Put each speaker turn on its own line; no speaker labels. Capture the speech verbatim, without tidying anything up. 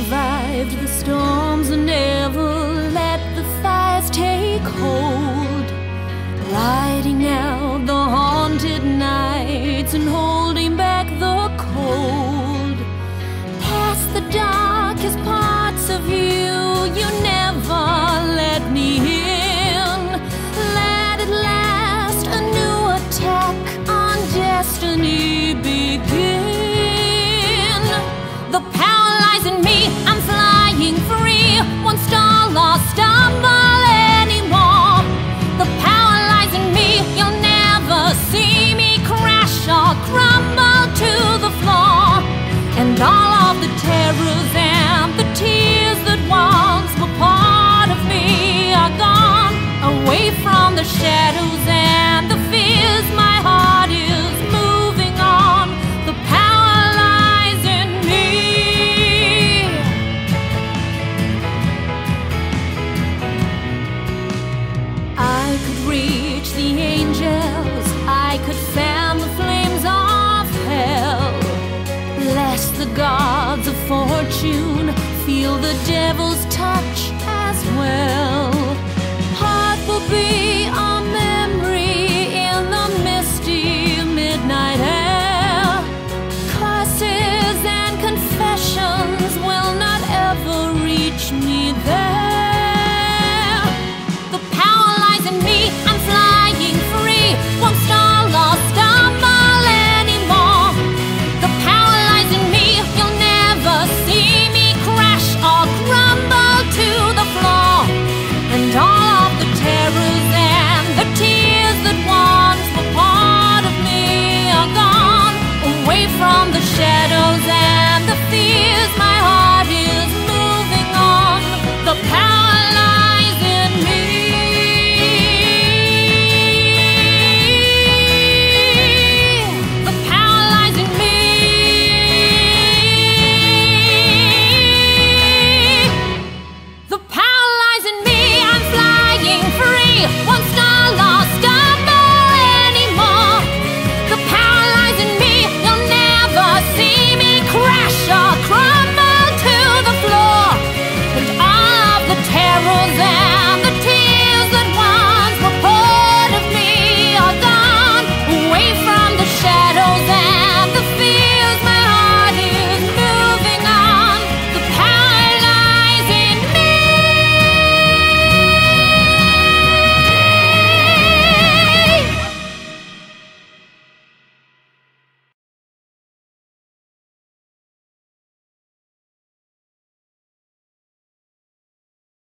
survived the storms and never let the fires take hold, riding out the haunted nights and holding back the cold. Past the darkest parts of you, you never let me in. Let it last, a new attack on destiny begin. The power lies in me, I'm flying free. One star lost, stumble anymore. The power lies in me, you'll never see me crash or crumble to the floor. And all of the terrors and the tears that once were part of me are gone, away from the shadows and the fears. My heart is moving on. The power lies in me. I could reach the angels, I could fan the flames of hell, bless the gods of fortune, feel the devil's touch as well. Heart will be